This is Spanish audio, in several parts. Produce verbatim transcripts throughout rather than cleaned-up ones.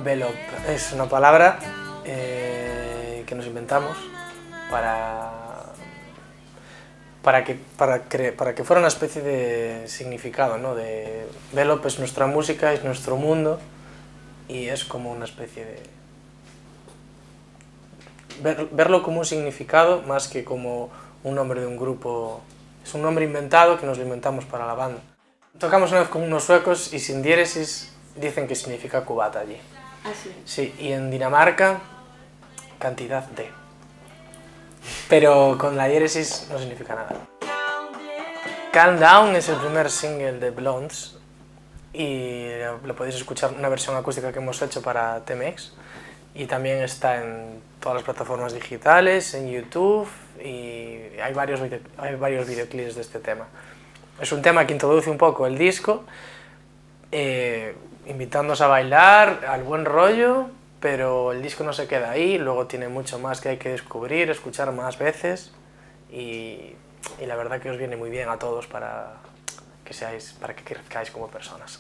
Velop es una palabra eh, que nos inventamos para, para, que, para, cre, para que fuera una especie de significado, ¿no? De, Velop es nuestra música, es nuestro mundo y es como una especie de... Ver, verlo como un significado más que como un nombre de un grupo. Es un nombre inventado que nos lo inventamos para la banda. Tocamos una vez con unos suecos y sin diéresis dicen que significa cubata allí. ¿Ah, sí? Sí, y en Dinamarca, cantidad de. Pero con la diéresis no significa nada. Calm Down es el primer single de Blondes y lo podéis escuchar, una versión acústica que hemos hecho para T-Mex, y también está en todas las plataformas digitales, en YouTube, y hay varios, hay varios videoclips de este tema. Es un tema que introduce un poco el disco, eh, invitándonos a bailar, al buen rollo, pero el disco no se queda ahí, luego tiene mucho más que hay que descubrir, escuchar más veces, y, y la verdad que os viene muy bien a todos para que seáis, para que crezcáis como personas.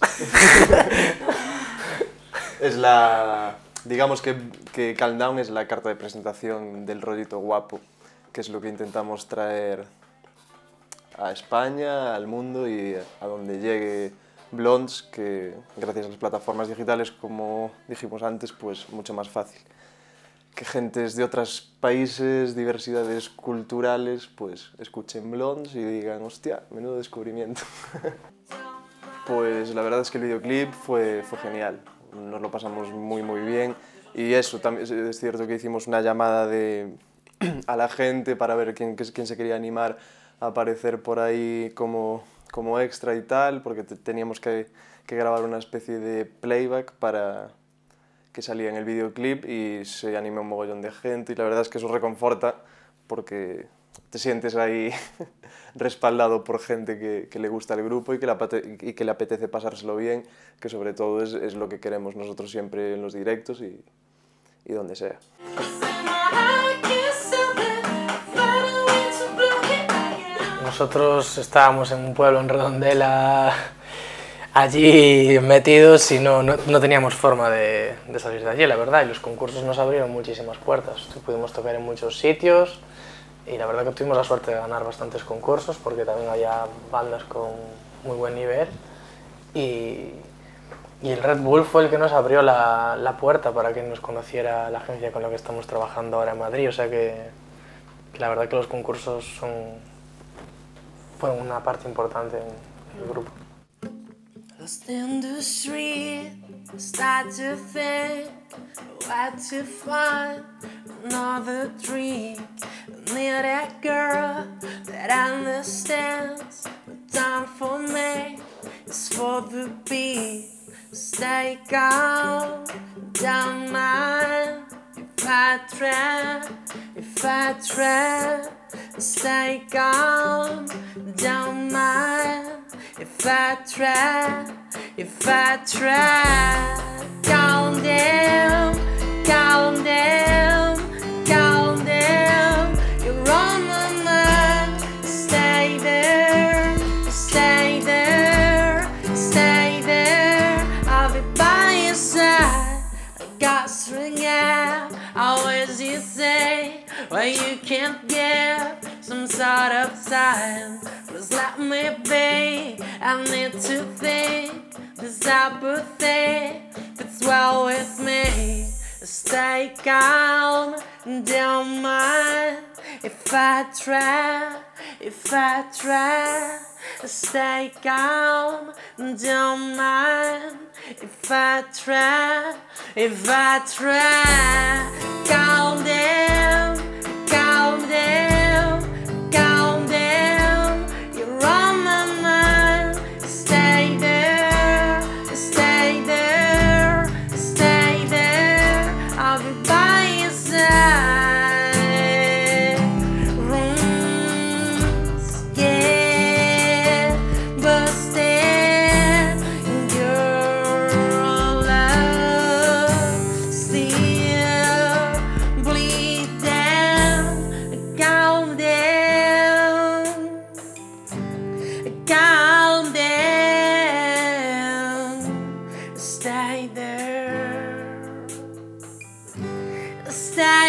Es la... Digamos que, que Calm Down es la carta de presentación del rollito guapo, que es lo que intentamos traer a España, al mundo y a donde llegue Blondes, que gracias a las plataformas digitales, como dijimos antes, pues mucho más fácil. Que gentes de otros países, diversidades culturales, pues escuchen Blondes y digan, hostia, menudo descubrimiento. Pues la verdad es que el videoclip fue, fue genial. Nos lo pasamos muy muy bien y eso, también es cierto que hicimos una llamada de, a la gente para ver quién, quién se quería animar a aparecer por ahí como, como extra y tal, porque teníamos que, que grabar una especie de playback para que salía en el videoclip y se animó un mogollón de gente y la verdad es que eso reconforta porque te sientes ahí respaldado por gente que, que le gusta el grupo y que, la, y que le apetece pasárselo bien, que sobre todo es, es lo que queremos nosotros siempre en los directos y, y donde sea. Nosotros estábamos en un pueblo en Redondela, allí metidos y no, no, no teníamos forma de, de salir de allí, la verdad, y los concursos nos abrieron muchísimas puertas. Pudimos tocar en muchos sitios, y la verdad que tuvimos la suerte de ganar bastantes concursos porque también había bandas con muy buen nivel y, y el Red Bull fue el que nos abrió la, la puerta para que nos conociera la agencia con la que estamos trabajando ahora en Madrid, o sea que, que la verdad que los concursos son, fueron una parte importante en el grupo. Lost in the street, start to think what to find another dream. Near that girl that understands the time for me is for the beat. Stay calm, don't mind if I try, if I try. Stay calm, don't mind if I try, if I try. Calm down, calm down, calm down. You're on my mind. Stay there, stay there, stay there. I'll be by your side. I got string out. Always you say, well you can't give some sort of time. Just let me be. I need to think. This apathy fits well with me. Stay calm, don't mind if I try, if I try. Stay calm, don't mind if I try, if I try. Calm down, calm down, calm down. You're on my mind. Stay there, stay there, stay there. I'll be by your side. Rooms, yeah, but still your love still bleed down. Calm down, calm down, stay there. sad